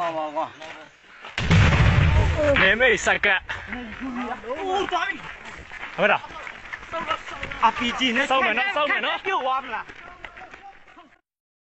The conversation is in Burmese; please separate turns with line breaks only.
妹妹三个。係咪啦？
RPG 呢？
收埋咯，收埋咯。
又完啦。